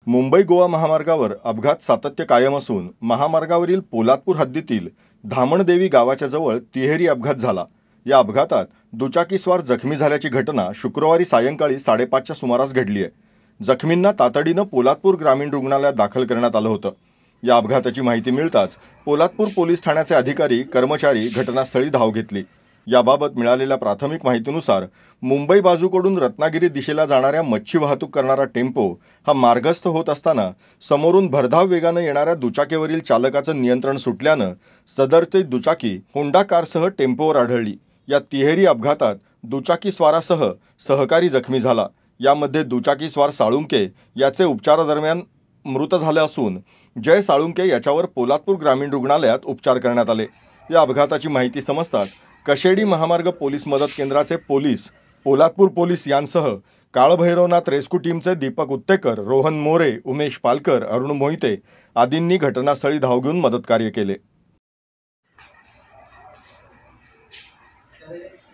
मुंबई गोवा महामार्गावर अपघात सातत्य कायम असून महामार्गावरील पोलादपूर हद्दीतील धामणदेवी गावाच्या जवळ तिहेरी अपघात झाला. या अपघातात दुचाकीस्वार जखमी झाल्याची घटना शुक्रवारी सायंकाळी 5:30च्या सुमारास घडली आहे. जखमींना तातडीनं पोलादपूर ग्रामीण रुग्णालयात दाखल करण्यात आलं होतं. या अपघाताची माहिती मिळताच पोलादपूर पोलीस ठाण्याचे अधिकारी कर्मचारी घटनास्थळी धाव घेतली. याबाबत मिळालेल्या प्राथमिक माहितीनुसार मुंबई बाजूकडून रत्नागिरी दिशेला जाणाऱ्या मच्छी वाहतूक करणारा टेम्पो हा मार्गस्थ होत असताना समोरून भरधाव वेगानं येणाऱ्या दुचाकीवरील चालकाचं नियंत्रण सुटल्यानं सदरची दुचाकी होंडा कारसह टेम्पोवर आढळली. या तिहेरी अपघातात दुचाकीस्वारासह सहकारी जखमी झाला. यामध्ये दुचाकीस्वार साळुंके याचे उपचारादरम्यान मृत झाले असून जय साळुंके याच्यावर पोलादपूर ग्रामीण रुग्णालयात उपचार करण्यात आले. या अपघाताची माहिती समजताच कशेडी महामार्ग पोलीस मदत केंद्राचे पोलीस, पोलादपूर पोलीस यांसह काळभैरवनाथ रेस्क्यू टीमचे दीपक उत्तेकर, रोहन मोरे, उमेश पालकर, अरुण मोहिते आदींनी घटनास्थळी धाव घेऊन मदतकार्य केले.